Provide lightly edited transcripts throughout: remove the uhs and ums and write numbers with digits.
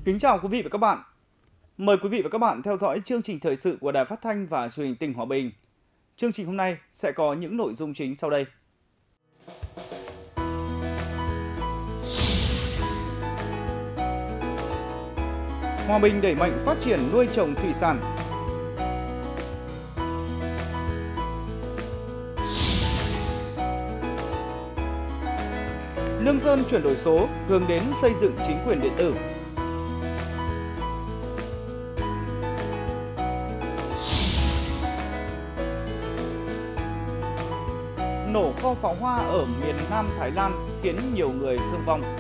Kính chào quý vị và các bạn. Mời quý vị và các bạn theo dõi chương trình thời sự của Đài Phát thanh và Truyền hình tỉnh Hòa Bình. Chương trình hôm nay sẽ có những nội dung chính sau đây. Hòa Bình đẩy mạnh phát triển nuôi trồng thủy sản. Lương Sơn chuyển đổi số hướng đến xây dựng chính quyền điện tử. Nổ kho pháo hoa ở miền Nam Thái Lan khiến nhiều người thương vong.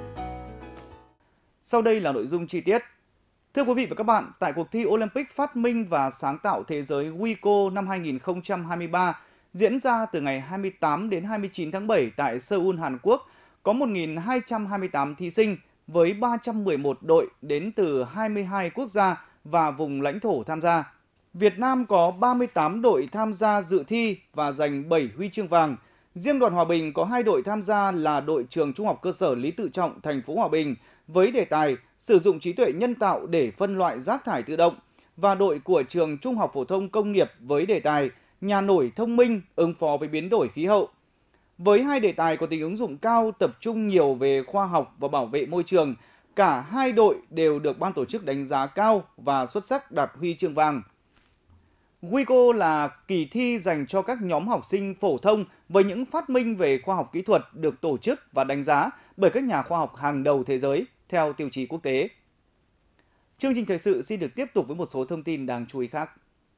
Sau đây là nội dung chi tiết. Thưa quý vị và các bạn, tại cuộc thi Olympic phát minh và sáng tạo thế giới WICO năm 2023 diễn ra từ ngày 28 đến 29 tháng 7 tại Seoul, Hàn Quốc, có 1.228 thí sinh với 311 đội đến từ 22 quốc gia và vùng lãnh thổ tham gia. Việt Nam có 38 đội tham gia dự thi và giành 7 huy chương vàng. Riêng đoàn Hòa Bình có 2 đội tham gia là đội trường Trung học cơ sở Lý Tự Trọng, thành phố Hòa Bình với đề tài sử dụng trí tuệ nhân tạo để phân loại rác thải tự động và đội của trường Trung học phổ thông công nghiệp với đề tài nhà nổi thông minh ứng phó với biến đổi khí hậu. Với hai đề tài có tính ứng dụng cao, tập trung nhiều về khoa học và bảo vệ môi trường, cả hai đội đều được ban tổ chức đánh giá cao và xuất sắc đạt huy chương vàng. WICO là kỳ thi dành cho các nhóm học sinh phổ thông với những phát minh về khoa học kỹ thuật được tổ chức và đánh giá bởi các nhà khoa học hàng đầu thế giới theo tiêu chí quốc tế. Chương trình thời sự xin được tiếp tục với một số thông tin đáng chú ý khác.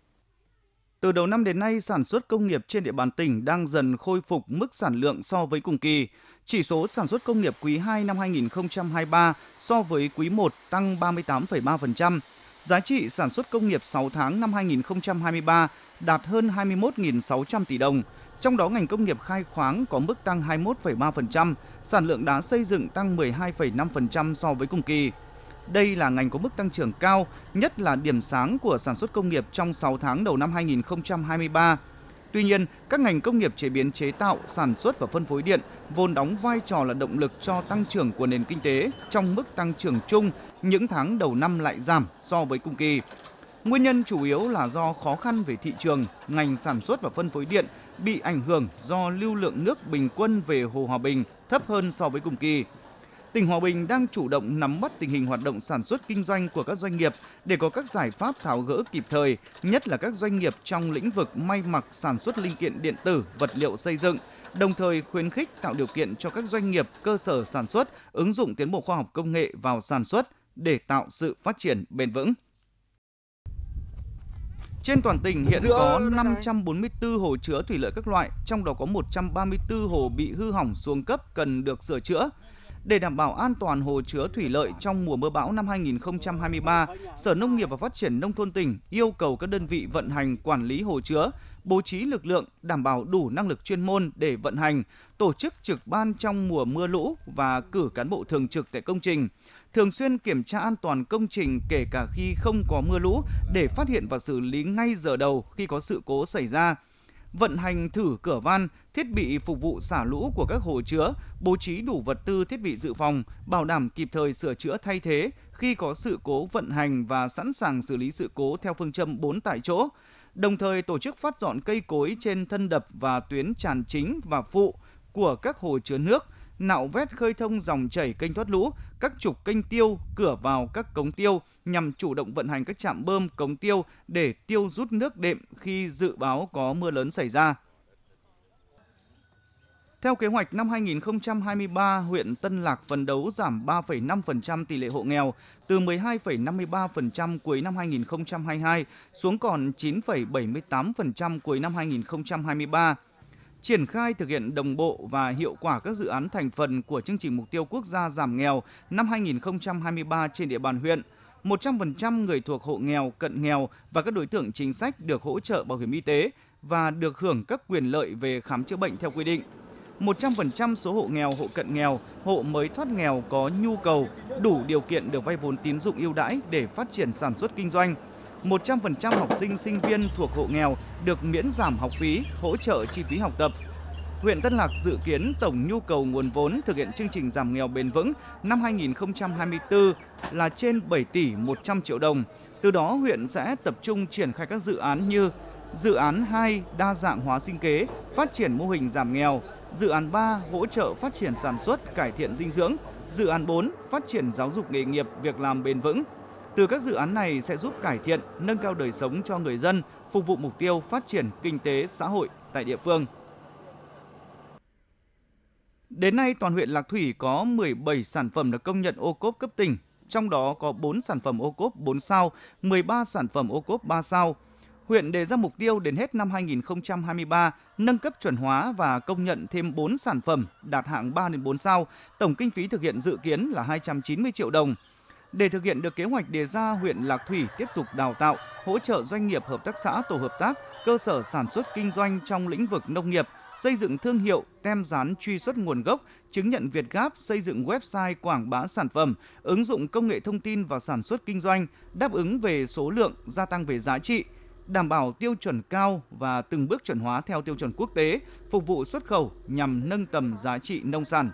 Từ đầu năm đến nay, sản xuất công nghiệp trên địa bàn tỉnh đang dần khôi phục mức sản lượng so với cùng kỳ. Chỉ số sản xuất công nghiệp quý 2 năm 2023 so với quý 1 tăng 38,3%. Giá trị sản xuất công nghiệp 6 tháng năm 2023 đạt hơn 21.600 tỷ đồng. Trong đó ngành công nghiệp khai khoáng có mức tăng 21,3%, sản lượng đá xây dựng tăng 12,5% so với cùng kỳ. Đây là ngành có mức tăng trưởng cao, nhất là điểm sáng của sản xuất công nghiệp trong 6 tháng đầu năm 2023. Tuy nhiên, các ngành công nghiệp chế biến chế tạo, sản xuất và phân phối điện vốn đóng vai trò là động lực cho tăng trưởng của nền kinh tế trong mức tăng trưởng chung, những tháng đầu năm lại giảm so với cùng kỳ. Nguyên nhân chủ yếu là do khó khăn về thị trường, ngành sản xuất và phân phối điện bị ảnh hưởng do lưu lượng nước bình quân về Hồ Hòa Bình thấp hơn so với cùng kỳ. Tỉnh Hòa Bình đang chủ động nắm bắt tình hình hoạt động sản xuất kinh doanh của các doanh nghiệp để có các giải pháp tháo gỡ kịp thời, nhất là các doanh nghiệp trong lĩnh vực may mặc, sản xuất linh kiện điện tử, vật liệu xây dựng, đồng thời khuyến khích tạo điều kiện cho các doanh nghiệp, cơ sở sản xuất ứng dụng tiến bộ khoa học công nghệ vào sản xuất để tạo sự phát triển bền vững. Trên toàn tỉnh hiện có 544 hồ chứa thủy lợi các loại, trong đó có 134 hồ bị hư hỏng xuống cấp cần được sửa chữa. Để đảm bảo an toàn hồ chứa thủy lợi trong mùa mưa bão năm 2023, Sở Nông nghiệp và Phát triển Nông thôn tỉnh yêu cầu các đơn vị vận hành quản lý hồ chứa, bố trí lực lượng đảm bảo đủ năng lực chuyên môn để vận hành, tổ chức trực ban trong mùa mưa lũ và cử cán bộ thường trực tại công trình. Thường xuyên kiểm tra an toàn công trình kể cả khi không có mưa lũ để phát hiện và xử lý ngay giờ đầu khi có sự cố xảy ra. Vận hành thử cửa van, thiết bị phục vụ xả lũ của các hồ chứa, bố trí đủ vật tư thiết bị dự phòng, bảo đảm kịp thời sửa chữa thay thế khi có sự cố vận hành và sẵn sàng xử lý sự cố theo phương châm 4 tại chỗ. Đồng thời tổ chức phát dọn cây cối trên thân đập và tuyến tràn chính và phụ của các hồ chứa nước, nạo vét khơi thông dòng chảy kênh thoát lũ, các trục kênh tiêu, cửa vào các cống tiêu nhằm chủ động vận hành các trạm bơm cống tiêu để tiêu rút nước đệm khi dự báo có mưa lớn xảy ra. Theo kế hoạch năm 2023, huyện Tân Lạc phấn đấu giảm 3,5% tỷ lệ hộ nghèo từ 12,53% cuối năm 2022 xuống còn 9,78% cuối năm 2023. Triển khai thực hiện đồng bộ và hiệu quả các dự án thành phần của chương trình mục tiêu quốc gia giảm nghèo năm 2023 trên địa bàn huyện. 100% người thuộc hộ nghèo, cận nghèo và các đối tượng chính sách được hỗ trợ bảo hiểm y tế và được hưởng các quyền lợi về khám chữa bệnh theo quy định. 100% số hộ nghèo, hộ cận nghèo, hộ mới thoát nghèo có nhu cầu, đủ điều kiện được vay vốn tín dụng ưu đãi để phát triển sản xuất kinh doanh. 100% học sinh, sinh viên thuộc hộ nghèo được miễn giảm học phí, hỗ trợ chi phí học tập. huyện Tân Lạc dự kiến tổng nhu cầu nguồn vốn thực hiện chương trình giảm nghèo bền vững năm 2024 là trên 7 tỷ 100 triệu đồng. Từ đó, huyện sẽ tập trung triển khai các dự án như dự án 2 đa dạng hóa sinh kế, phát triển mô hình giảm nghèo, dự án 3 hỗ trợ phát triển sản xuất, cải thiện dinh dưỡng, dự án 4 phát triển giáo dục nghề nghiệp, việc làm bền vững. Từ các dự án này sẽ giúp cải thiện, nâng cao đời sống cho người dân, phục vụ mục tiêu phát triển kinh tế xã hội tại địa phương. Đến nay, toàn huyện Lạc Thủy có 17 sản phẩm được công nhận ô cốp cấp tỉnh, trong đó có 4 sản phẩm ô cốp 4 sao, 13 sản phẩm ô cốp 3 sao. Huyện đề ra mục tiêu đến hết năm 2023 nâng cấp chuẩn hóa và công nhận thêm 4 sản phẩm đạt hạng 3 đến 4 sao, tổng kinh phí thực hiện dự kiến là 290 triệu đồng. Để thực hiện được kế hoạch đề ra, huyện Lạc Thủy tiếp tục đào tạo, hỗ trợ doanh nghiệp, hợp tác xã, tổ hợp tác, cơ sở sản xuất kinh doanh trong lĩnh vực nông nghiệp, xây dựng thương hiệu, tem dán truy xuất nguồn gốc, chứng nhận Việt Gáp, xây dựng website quảng bá sản phẩm, ứng dụng công nghệ thông tin vào sản xuất kinh doanh, đáp ứng về số lượng, gia tăng về giá trị, đảm bảo tiêu chuẩn cao và từng bước chuẩn hóa theo tiêu chuẩn quốc tế, phục vụ xuất khẩu nhằm nâng tầm giá trị nông sản.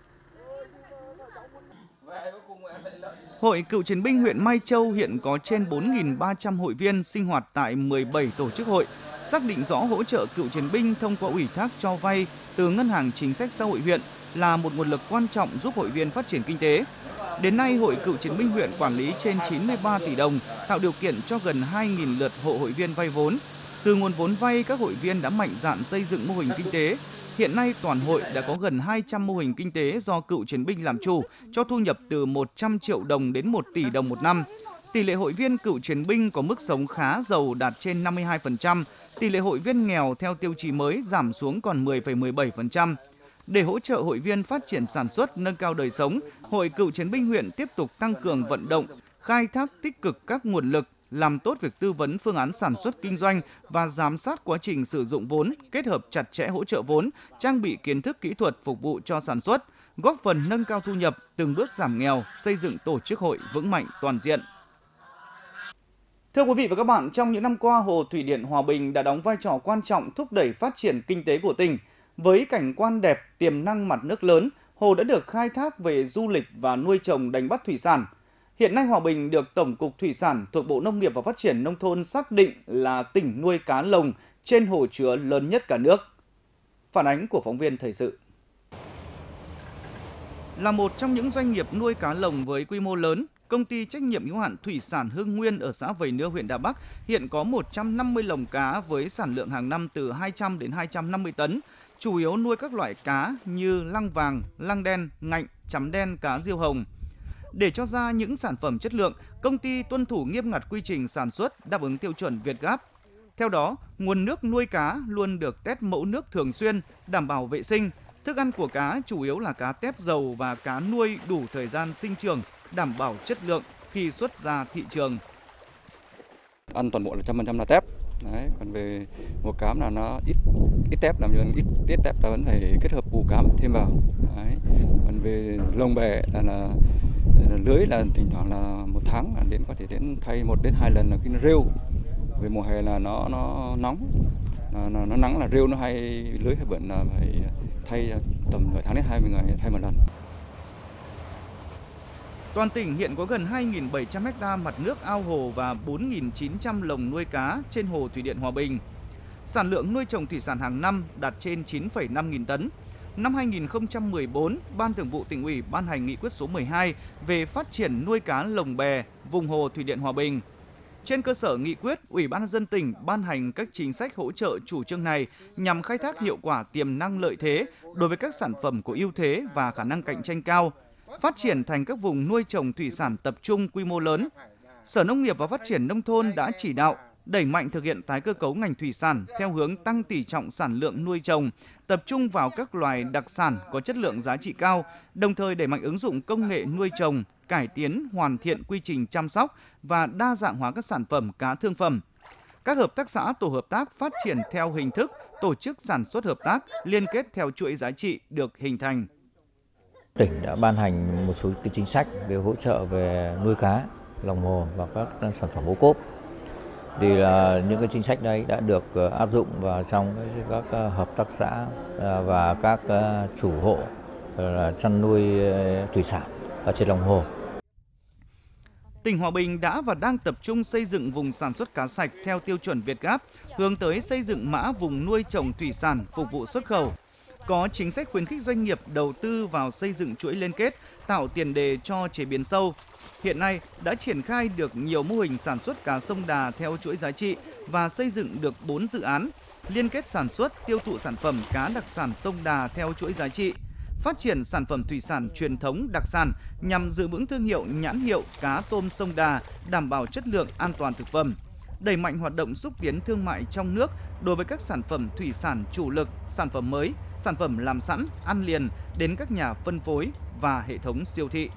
Hội Cựu chiến binh huyện Mai Châu hiện có trên 4.300 hội viên sinh hoạt tại 17 tổ chức hội, xác định rõ hỗ trợ cựu chiến binh thông qua ủy thác cho vay từ Ngân hàng Chính sách Xã hội huyện là một nguồn lực quan trọng giúp hội viên phát triển kinh tế. Đến nay, Hội Cựu chiến binh huyện quản lý trên 93 tỷ đồng, tạo điều kiện cho gần 2.000 lượt hộ hội viên vay vốn. Từ nguồn vốn vay, các hội viên đã mạnh dạn xây dựng mô hình kinh tế. Hiện nay, toàn hội đã có gần 200 mô hình kinh tế do cựu chiến binh làm chủ, cho thu nhập từ 100 triệu đồng đến 1 tỷ đồng một năm. Tỷ lệ hội viên cựu chiến binh có mức sống khá giàu đạt trên 52%, tỷ lệ hội viên nghèo theo tiêu chí mới giảm xuống còn 10,17%. Để hỗ trợ hội viên phát triển sản xuất, nâng cao đời sống, Hội Cựu chiến binh huyện tiếp tục tăng cường vận động, khai thác tích cực các nguồn lực, làm tốt việc tư vấn phương án sản xuất kinh doanh và giám sát quá trình sử dụng vốn, kết hợp chặt chẽ hỗ trợ vốn, trang bị kiến thức kỹ thuật phục vụ cho sản xuất, góp phần nâng cao thu nhập, từng bước giảm nghèo, xây dựng tổ chức hội vững mạnh toàn diện. Thưa quý vị và các bạn, trong những năm qua, Hồ Thủy điện Hòa Bình đã đóng vai trò quan trọng thúc đẩy phát triển kinh tế của tỉnh. Với cảnh quan đẹp, tiềm năng mặt nước lớn, hồ đã được khai thác về du lịch và nuôi trồng đánh bắt thủy sản. Hiện nay Hòa Bình được Tổng cục Thủy sản thuộc Bộ Nông nghiệp và Phát triển Nông thôn xác định là tỉnh nuôi cá lồng trên hồ chứa lớn nhất cả nước. Phản ánh của phóng viên Thời sự. Là một trong những doanh nghiệp nuôi cá lồng với quy mô lớn, Công ty trách nhiệm hữu hạn Thủy sản Hưng Nguyên ở xã Vầy Nưa, huyện Đà Bắc hiện có 150 lồng cá với sản lượng hàng năm từ 200 đến 250 tấn, chủ yếu nuôi các loại cá như lăng vàng, lăng đen, ngạnh, chấm đen, cá diêu hồng. Để cho ra những sản phẩm chất lượng, công ty tuân thủ nghiêm ngặt quy trình sản xuất đáp ứng tiêu chuẩn Việt Gáp. Theo đó, nguồn nước nuôi cá luôn được test mẫu nước thường xuyên, đảm bảo vệ sinh. Thức ăn của cá chủ yếu là cá tép dầu và cá nuôi đủ thời gian sinh trưởng, đảm bảo chất lượng khi xuất ra thị trường. Ăn toàn bộ là 100% là tép. Đấy, còn về mùa cám là nó ít tép, làm cho ít tép ta vẫn phải kết hợp bù cám thêm vào. Đấy. Còn về lồng bè là lưới là thỉnh thoảng là một tháng là có thể thay 1 đến 2 lần là khi nó rêu. Về mùa hè là nó nóng, nó nắng là rêu nó hay lưới hay bẩn là phải thay tầm nửa tháng đến 20 ngày thay một lần. Toàn tỉnh hiện có gần 2.700 ha mặt nước ao hồ và 4.900 lồng nuôi cá trên hồ Thủy điện Hòa Bình. Sản lượng nuôi trồng thủy sản hàng năm đạt trên 9,5 nghìn tấn. Năm 2014, Ban Thường vụ Tỉnh ủy ban hành nghị quyết số 12 về phát triển nuôi cá lồng bè vùng hồ Thủy điện Hòa Bình. Trên cơ sở nghị quyết, Ủy ban nhân dân tỉnh ban hành các chính sách hỗ trợ chủ trương này nhằm khai thác hiệu quả tiềm năng lợi thế đối với các sản phẩm có ưu thế và khả năng cạnh tranh cao, phát triển thành các vùng nuôi trồng thủy sản tập trung quy mô lớn. Sở Nông nghiệp và Phát triển Nông thôn đã chỉ đạo đẩy mạnh thực hiện tái cơ cấu ngành thủy sản theo hướng tăng tỷ trọng sản lượng nuôi trồng, tập trung vào các loài đặc sản có chất lượng giá trị cao, đồng thời đẩy mạnh ứng dụng công nghệ nuôi trồng, cải tiến, hoàn thiện quy trình chăm sóc và đa dạng hóa các sản phẩm cá thương phẩm. Các hợp tác xã, tổ hợp tác phát triển theo hình thức tổ chức sản xuất hợp tác liên kết theo chuỗi giá trị được hình thành. Tỉnh đã ban hành một số cái chính sách về hỗ trợ về nuôi cá, lồng hồ và các sản phẩm ô cốp. Vì là những cái chính sách đấy đã được áp dụng vào trong các hợp tác xã và các chủ hộ là chăn nuôi thủy sản ở trên lòng hồ. Tỉnh Hòa Bình đã và đang tập trung xây dựng vùng sản xuất cá sạch theo tiêu chuẩn Việt Gáp, hướng tới xây dựng mã vùng nuôi trồng thủy sản phục vụ xuất khẩu. Có chính sách khuyến khích doanh nghiệp đầu tư vào xây dựng chuỗi liên kết, tạo tiền đề cho chế biến sâu. Hiện nay đã triển khai được nhiều mô hình sản xuất cá sông Đà theo chuỗi giá trị và xây dựng được 4 dự án liên kết sản xuất, tiêu thụ sản phẩm cá đặc sản sông Đà theo chuỗi giá trị, phát triển sản phẩm thủy sản truyền thống đặc sản nhằm giữ vững thương hiệu nhãn hiệu cá tôm sông Đà, đảm bảo chất lượng an toàn thực phẩm, đẩy mạnh hoạt động xúc tiến thương mại trong nước đối với các sản phẩm thủy sản chủ lực, sản phẩm mới, sản phẩm làm sẵn, ăn liền đến các nhà phân phối và hệ thống siêu thị.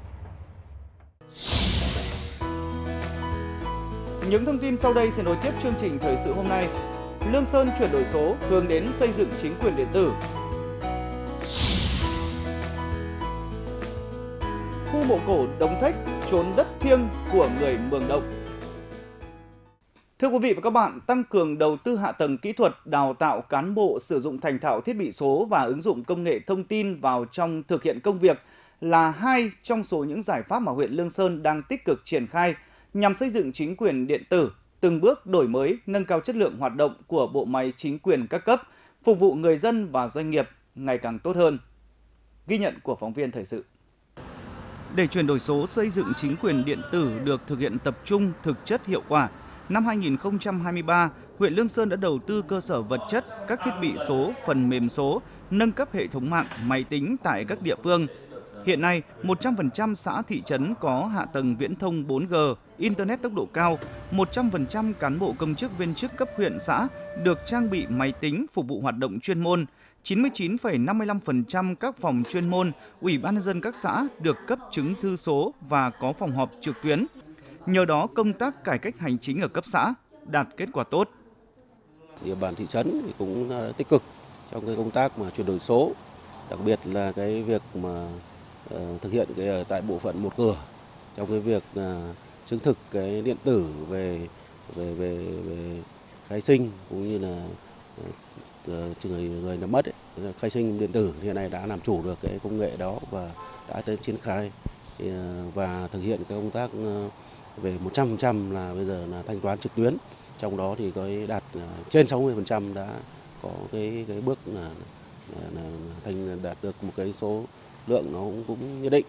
Những thông tin sau đây sẽ nối tiếp chương trình thời sự hôm nay. Lương Sơn chuyển đổi số hướng đến xây dựng chính quyền điện tử. Khu mộ cổ Đống Thách, chốn đất thiêng của người Mường Động. Thưa quý vị và các bạn, tăng cường đầu tư hạ tầng kỹ thuật, đào tạo cán bộ sử dụng thành thạo thiết bị số và ứng dụng công nghệ thông tin vào trong thực hiện công việc là hai trong số những giải pháp mà huyện Lương Sơn đang tích cực triển khai nhằm xây dựng chính quyền điện tử, từng bước đổi mới, nâng cao chất lượng hoạt động của bộ máy chính quyền các cấp, phục vụ người dân và doanh nghiệp ngày càng tốt hơn. Ghi nhận của phóng viên thời sự. Để chuyển đổi số xây dựng chính quyền điện tử được thực hiện tập trung, thực chất, hiệu quả, năm 2023, huyện Lương Sơn đã đầu tư cơ sở vật chất, các thiết bị số, phần mềm số, nâng cấp hệ thống mạng, máy tính tại các địa phương. Hiện nay, 100% xã thị trấn có hạ tầng viễn thông 4G, Internet tốc độ cao, 100% cán bộ công chức viên chức cấp huyện xã được trang bị máy tính phục vụ hoạt động chuyên môn, 99,55% các phòng chuyên môn, ủy ban nhân dân các xã được cấp chứng thư số và có phòng họp trực tuyến. Nhờ đó, công tác cải cách hành chính ở cấp xã đạt kết quả tốt. Địa bàn thị trấn thì cũng tích cực trong cái công tác mà chuyển đổi số, đặc biệt là cái việc mà thực hiện cái tại bộ phận một cửa trong cái việc chứng thực cái điện tử về khai sinh cũng như là người đã mất ấy, khai sinh điện tử hiện nay đã làm chủ được cái công nghệ đó và đã tới triển khai và thực hiện cái công tác về 100% là bây giờ là thanh toán trực tuyến, trong đó thì có đạt trên 60% đã có cái bước là đạt được một cái số lượng nó cũng nhất định.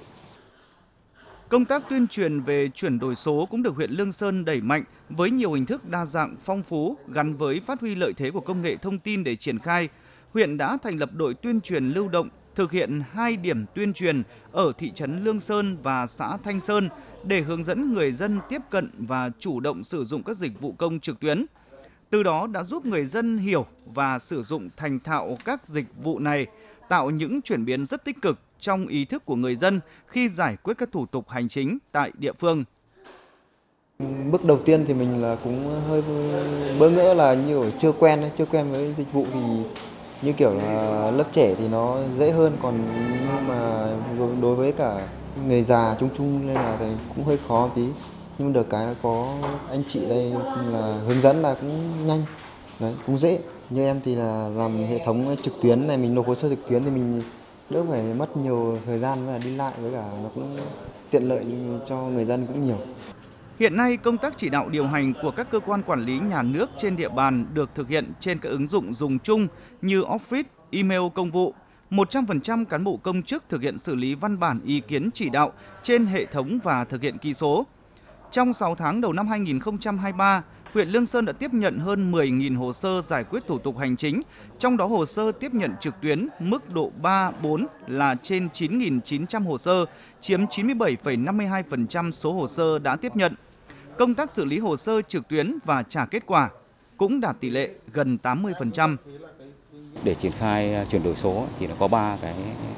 Công tác tuyên truyền về chuyển đổi số cũng được huyện Lương Sơn đẩy mạnh với nhiều hình thức đa dạng, phong phú gắn với phát huy lợi thế của công nghệ thông tin để triển khai. Huyện đã thành lập đội tuyên truyền lưu động, thực hiện 2 điểm tuyên truyền ở thị trấn Lương Sơn và xã Thanh Sơn để hướng dẫn người dân tiếp cận và chủ động sử dụng các dịch vụ công trực tuyến. Từ đó đã giúp người dân hiểu và sử dụng thành thạo các dịch vụ này, tạo những chuyển biến rất tích cực trong ý thức của người dân khi giải quyết các thủ tục hành chính tại địa phương. Bước đầu tiên thì mình là cũng hơi bỡ ngỡ là như chưa quen với dịch vụ thì như kiểu là lớp trẻ thì nó dễ hơn, còn nhưng mà đối với cả người già chung nên là cũng hơi khó tí. Nhưng được cái là có anh chị đây là hướng dẫn là cũng nhanh, đấy, cũng dễ. Như em thì là làm hệ thống trực tuyến này, mình nộp hồ sơ trực tuyến thì mình đỡ phải mất nhiều thời gian và đi lại, với cả nó cũng tiện lợi cho người dân cũng nhiều. Hiện nay, công tác chỉ đạo điều hành của các cơ quan quản lý nhà nước trên địa bàn được thực hiện trên các ứng dụng dùng chung như Office, email công vụ. 100% cán bộ công chức thực hiện xử lý văn bản ý kiến chỉ đạo trên hệ thống và thực hiện ký số. Trong 6 tháng đầu năm 2023, huyện Lương Sơn đã tiếp nhận hơn 10.000 hồ sơ giải quyết thủ tục hành chính, trong đó hồ sơ tiếp nhận trực tuyến mức độ 3, 4 là trên 9.900 hồ sơ, chiếm 97,52% số hồ sơ đã tiếp nhận. Công tác xử lý hồ sơ trực tuyến và trả kết quả cũng đạt tỷ lệ gần 80%. Để triển khai chuyển đổi số thì nó có 3 cái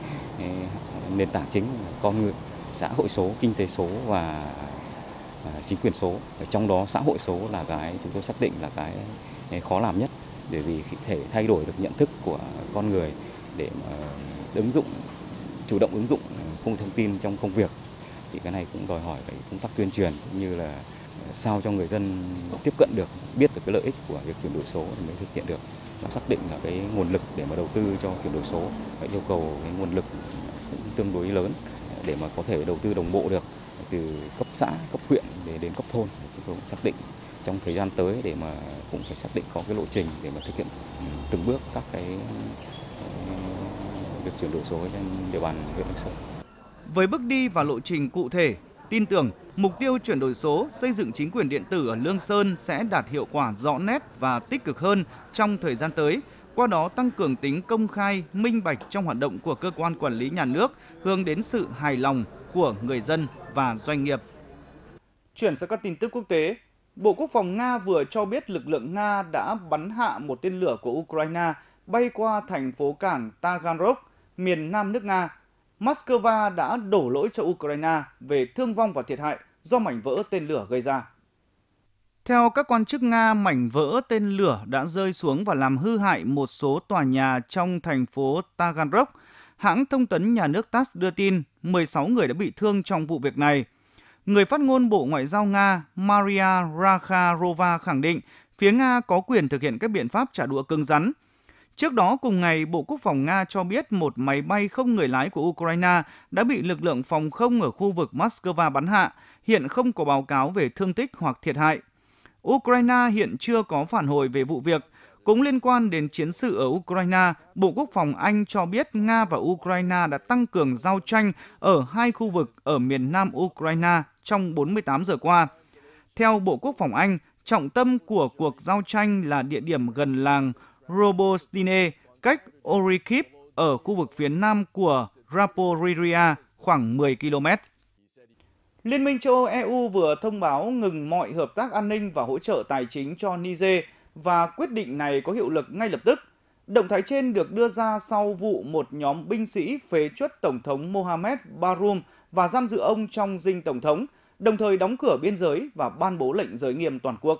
nền tảng chính: con người, xã hội số, kinh tế số và chính quyền số. Ở trong đó xã hội số là cái chúng tôi xác định là cái khó làm nhất, bởi vì thể thay đổi được nhận thức của con người để mà chủ động ứng dụng công nghệ thông tin trong công việc, thì cái này cũng đòi hỏi cái công tác tuyên truyền cũng như là sao cho người dân tiếp cận được, biết được cái lợi ích của việc chuyển đổi số thì mới thực hiện được. Nó xác định là cái nguồn lực để mà đầu tư cho chuyển đổi số, phải yêu cầu cái nguồn lực cũng tương đối lớn để mà có thể đầu tư đồng bộ được từ cấp xã, cấp huyện đến cấp thôn. Chúng tôi cũng xác định trong thời gian tới để mà cũng phải xác định có cái lộ trình để mà thực hiện từng bước các cái việc chuyển đổi số trên địa bàn huyện Lương Sơn. Với bước đi và lộ trình cụ thể, tin tưởng mục tiêu chuyển đổi số, xây dựng chính quyền điện tử ở Lương Sơn sẽ đạt hiệu quả rõ nét và tích cực hơn trong thời gian tới, qua đó tăng cường tính công khai, minh bạch trong hoạt động của cơ quan quản lý nhà nước, hướng đến sự hài lòng của người dân và doanh nghiệp. Chuyển sang các tin tức quốc tế, Bộ Quốc phòng Nga vừa cho biết lực lượng Nga đã bắn hạ một tên lửa của Ukraine bay qua thành phố cảng Taganrog, miền nam nước Nga. Moscow đã đổ lỗi cho Ukraine về thương vong và thiệt hại do mảnh vỡ tên lửa gây ra. Theo các quan chức Nga, mảnh vỡ tên lửa đã rơi xuống và làm hư hại một số tòa nhà trong thành phố Taganrog. Hãng thông tấn nhà nước TASS đưa tin 16 người đã bị thương trong vụ việc này. Người phát ngôn Bộ Ngoại giao Nga Maria Zakharova khẳng định phía Nga có quyền thực hiện các biện pháp trả đũa cứng rắn. Trước đó cùng ngày, Bộ Quốc phòng Nga cho biết một máy bay không người lái của Ukraine đã bị lực lượng phòng không ở khu vực Moscow bắn hạ, hiện không có báo cáo về thương tích hoặc thiệt hại. Ukraine hiện chưa có phản hồi về vụ việc. Cũng liên quan đến chiến sự ở Ukraine, Bộ Quốc phòng Anh cho biết Nga và Ukraine đã tăng cường giao tranh ở hai khu vực ở miền nam Ukraine trong 48 giờ qua. Theo Bộ Quốc phòng Anh, trọng tâm của cuộc giao tranh là địa điểm gần làng Robostine, cách Orikhiv ở khu vực phía nam của Zaporizhia khoảng 10 km. Liên minh châu Âu EU vừa thông báo ngừng mọi hợp tác an ninh và hỗ trợ tài chính cho Niger và quyết định này có hiệu lực ngay lập tức. Động thái trên được đưa ra sau vụ một nhóm binh sĩ phế truất Tổng thống Mohamed Bazoum và giam giữ ông trong dinh Tổng thống, đồng thời đóng cửa biên giới và ban bố lệnh giới nghiêm toàn quốc.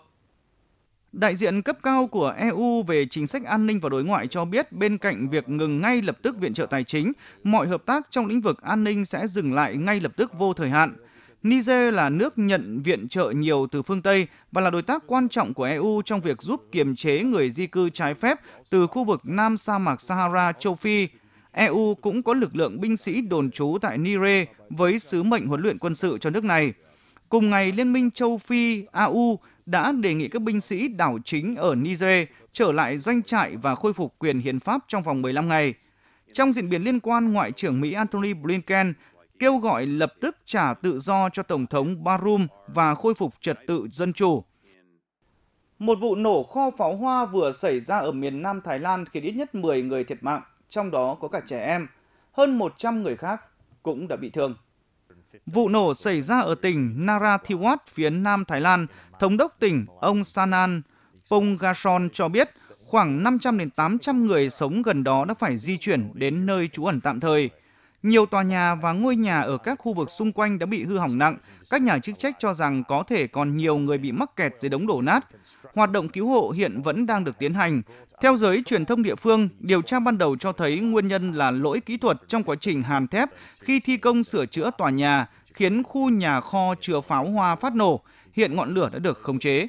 Đại diện cấp cao của EU về chính sách an ninh và đối ngoại cho biết bên cạnh việc ngừng ngay lập tức viện trợ tài chính, mọi hợp tác trong lĩnh vực an ninh sẽ dừng lại ngay lập tức vô thời hạn. Niger là nước nhận viện trợ nhiều từ phương Tây và là đối tác quan trọng của EU trong việc giúp kiềm chế người di cư trái phép từ khu vực Nam sa mạc Sahara châu Phi. EU cũng có lực lượng binh sĩ đồn trú tại Niger với sứ mệnh huấn luyện quân sự cho nước này. Cùng ngày, Liên minh châu Phi AU đã đề nghị các binh sĩ đảo chính ở Niger trở lại doanh trại và khôi phục quyền hiến pháp trong vòng 15 ngày. Trong diễn biến liên quan, Ngoại trưởng Mỹ Antony Blinken kêu gọi lập tức trả tự do cho Tổng thống Bazoum và khôi phục trật tự dân chủ. Một vụ nổ kho pháo hoa vừa xảy ra ở miền Nam Thái Lan khiến ít nhất 10 người thiệt mạng, trong đó có cả trẻ em. Hơn 100 người khác cũng đã bị thương. Vụ nổ xảy ra ở tỉnh Narathiwat, phía Nam Thái Lan. Thống đốc tỉnh, ông Sanan Ponggason cho biết khoảng 500 đến 800 người sống gần đó đã phải di chuyển đến nơi trú ẩn tạm thời. Nhiều tòa nhà và ngôi nhà ở các khu vực xung quanh đã bị hư hỏng nặng. Các nhà chức trách cho rằng có thể còn nhiều người bị mắc kẹt dưới đống đổ nát. Hoạt động cứu hộ hiện vẫn đang được tiến hành. Theo giới truyền thông địa phương, điều tra ban đầu cho thấy nguyên nhân là lỗi kỹ thuật trong quá trình hàn thép khi thi công sửa chữa tòa nhà, khiến khu nhà kho chứa pháo hoa phát nổ. Hiện ngọn lửa đã được khống chế.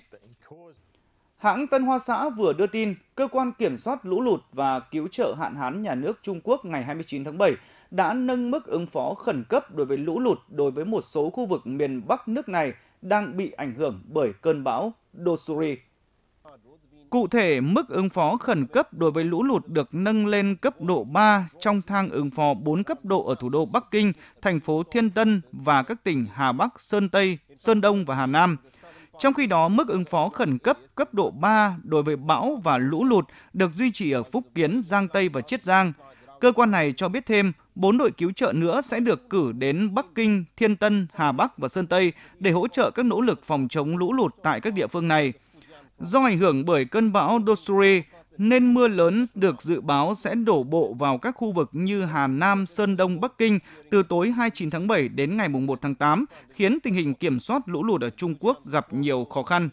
Hãng Tân Hoa Xã vừa đưa tin, Cơ quan Kiểm soát Lũ lụt và Cứu trợ Hạn hán Nhà nước Trung Quốc ngày 29 tháng 7 đã nâng mức ứng phó khẩn cấp đối với lũ lụt đối với một số khu vực miền Bắc nước này đang bị ảnh hưởng bởi cơn bão Dotsuri. Cụ thể, mức ứng phó khẩn cấp đối với lũ lụt được nâng lên cấp độ 3 trong thang ứng phó 4 cấp độ ở thủ đô Bắc Kinh, thành phố Thiên Tân và các tỉnh Hà Bắc, Sơn Tây, Sơn Đông và Hà Nam. Trong khi đó, mức ứng phó khẩn cấp cấp độ 3 đối với bão và lũ lụt được duy trì ở Phúc Kiến, Giang Tây và Chiết Giang. Cơ quan này cho biết thêm, 4 đội cứu trợ nữa sẽ được cử đến Bắc Kinh, Thiên Tân, Hà Bắc và Sơn Tây để hỗ trợ các nỗ lực phòng chống lũ lụt tại các địa phương này. Do ảnh hưởng bởi cơn bão Dotsuri, nên mưa lớn được dự báo sẽ đổ bộ vào các khu vực như Hà Nam, Sơn Đông, Bắc Kinh từ tối 29 tháng 7 đến ngày 1 tháng 8, khiến tình hình kiểm soát lũ lụt ở Trung Quốc gặp nhiều khó khăn.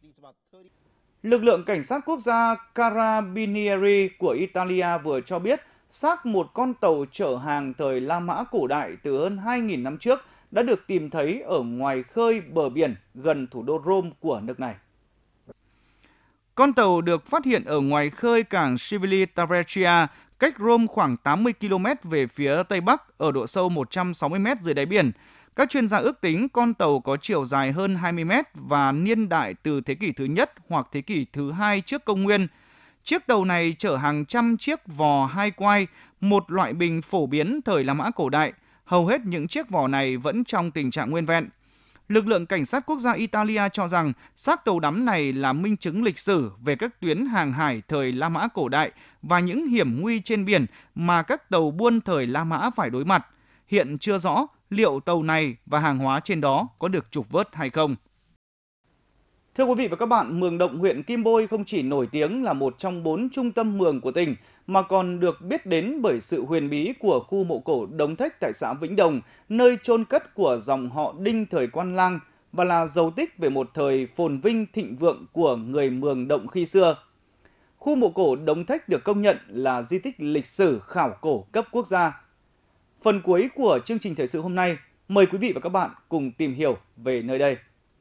Lực lượng Cảnh sát Quốc gia Carabinieri của Italia vừa cho biết xác một con tàu chở hàng thời La Mã cổ đại từ hơn 2.000 năm trước đã được tìm thấy ở ngoài khơi bờ biển gần thủ đô Rome của nước này. Con tàu được phát hiện ở ngoài khơi cảng Civitavecchia, cách Rome khoảng 80 km về phía Tây Bắc ở độ sâu 160 m dưới đáy biển. Các chuyên gia ước tính con tàu có chiều dài hơn 20 m và niên đại từ thế kỷ thứ nhất hoặc thế kỷ thứ hai trước công nguyên. Chiếc tàu này chở hàng trăm chiếc vò hai quai, một loại bình phổ biến thời La Mã cổ đại. Hầu hết những chiếc vò này vẫn trong tình trạng nguyên vẹn. Lực lượng cảnh sát quốc gia Italia cho rằng xác tàu đắm này là minh chứng lịch sử về các tuyến hàng hải thời La Mã cổ đại và những hiểm nguy trên biển mà các tàu buôn thời La Mã phải đối mặt. Hiện chưa rõ liệu tàu này và hàng hóa trên đó có được trục vớt hay không. Thưa quý vị và các bạn, Mường Động, huyện Kim Bôi không chỉ nổi tiếng là một trong 4 trung tâm mường của tỉnh, mà còn được biết đến bởi sự huyền bí của khu mộ cổ Đống Thếch tại xã Vĩnh Đồng, nơi chôn cất của dòng họ Đinh thời Quan Lang và là dấu tích về một thời phồn vinh thịnh vượng của người Mường Động khi xưa. Khu mộ cổ Đống Thếch được công nhận là di tích lịch sử khảo cổ cấp quốc gia. Phần cuối của chương trình thời sự hôm nay, mời quý vị và các bạn cùng tìm hiểu về nơi đây.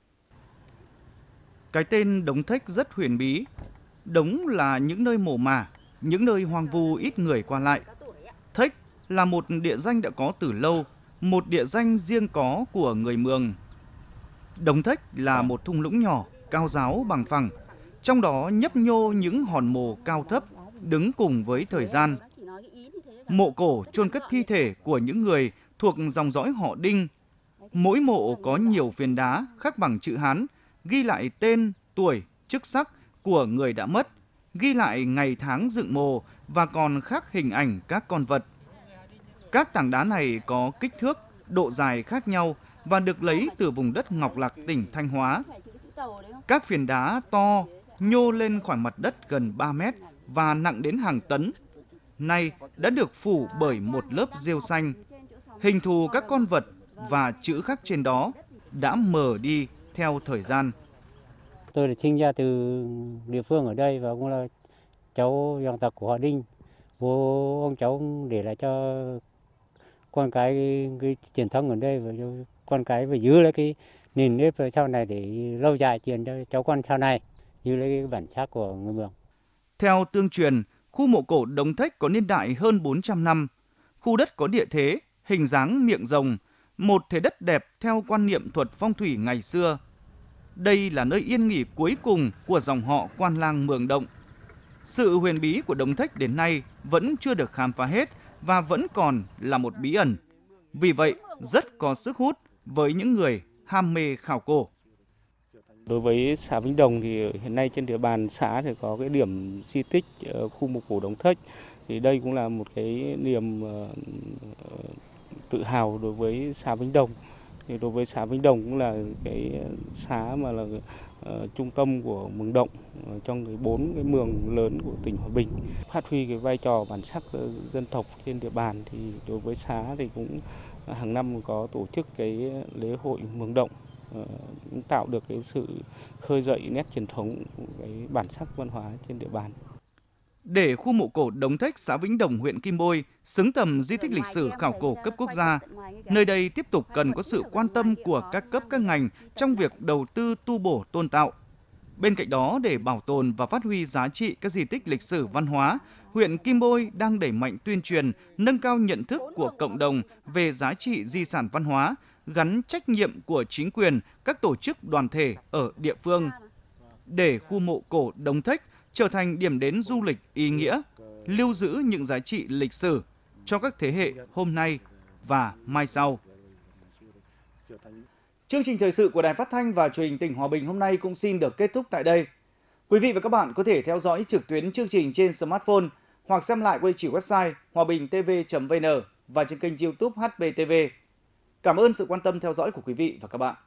Cái tên Đống Thếch rất huyền bí. Đống là những nơi mồ mả, những nơi hoang vu ít người qua lại. Thếch là một địa danh đã có từ lâu, một địa danh riêng có của người Mường. Đống Thếch là một thung lũng nhỏ, cao ráo bằng phẳng. Trong đó nhấp nhô những hòn mồ cao thấp, đứng cùng với thời gian. Mộ cổ chôn cất thi thể của những người thuộc dòng dõi họ Đinh. Mỗi mộ có nhiều phiến đá khắc bằng chữ Hán, ghi lại tên, tuổi, chức sắc của người đã mất, ghi lại ngày tháng dựng mồ và còn khắc hình ảnh các con vật. Các tảng đá này có kích thước, độ dài khác nhau và được lấy từ vùng đất Ngọc Lặc, tỉnh Thanh Hóa. Các phiến đá to, nhô lên khỏi mặt đất gần 3 mét và nặng đến hàng tấn. Nay đã được phủ bởi một lớp rêu xanh. Hình thù các con vật và chữ khắc trên đó đã mờ đi theo thời gian. Tôi được sinh ra từ địa phương ở đây và cũng là cháu dòng tộc của họ Đinh. Bố ông cháu để lại cho con cái truyền thống ở đây và cho con cái phải giữ lấy cái nền nếp sau này để lâu dài truyền cho cháu con sau này, giữ lấy cái bản sắc của người Mường. Theo tương truyền, khu mộ cổ Đống Thếch có niên đại hơn 400 năm. Khu đất có địa thế, hình dáng miệng rồng, một thế đất đẹp theo quan niệm thuật phong thủy ngày xưa. Đây là nơi yên nghỉ cuối cùng của dòng họ Quan Lang Mường Động. Sự huyền bí của Đống Thếch đến nay vẫn chưa được khám phá hết và vẫn còn là một bí ẩn. Vì vậy, rất có sức hút với những người ham mê khảo cổ. Đối với xã Vĩnh Đồng thì hiện nay trên địa bàn xã thì có cái điểm di tích khu mộ cổ Đống Thếch. Thì đây cũng là một cái niềm tự hào đối với xã Vĩnh Đồng. Thì đối với xã Vĩnh Đồng cũng là cái xã mà là trung tâm của Mường Động trong cái 4 cái mường lớn của tỉnh Hòa Bình. Phát huy cái vai trò bản sắc dân tộc trên địa bàn thì đối với xã thì cũng hàng năm có tổ chức cái lễ hội Mường Động, cũng tạo được cái sự khơi dậy nét truyền thống, cái bản sắc văn hóa trên địa bàn. Để khu mộ cổ Đống Thếch, xã Vĩnh Đồng, huyện Kim Bôi xứng tầm di tích lịch sử khảo cổ cấp quốc gia, nơi đây tiếp tục cần có sự quan tâm của các cấp các ngành trong việc đầu tư tu bổ tôn tạo. Bên cạnh đó, để bảo tồn và phát huy giá trị các di tích lịch sử văn hóa, huyện Kim Bôi đang đẩy mạnh tuyên truyền, nâng cao nhận thức của cộng đồng về giá trị di sản văn hóa, gắn trách nhiệm của chính quyền, các tổ chức đoàn thể ở địa phương. Để khu mộ cổ Đống Thếch trở thành điểm đến du lịch ý nghĩa, lưu giữ những giá trị lịch sử cho các thế hệ hôm nay và mai sau. Chương trình thời sự của Đài Phát thanh và Truyền hình tỉnh Hòa Bình hôm nay cũng xin được kết thúc tại đây. Quý vị và các bạn có thể theo dõi trực tuyến chương trình trên smartphone hoặc xem lại qua địa chỉ website hoabinhtv.vn và trên kênh YouTube HBTV. Cảm ơn sự quan tâm theo dõi của quý vị và các bạn.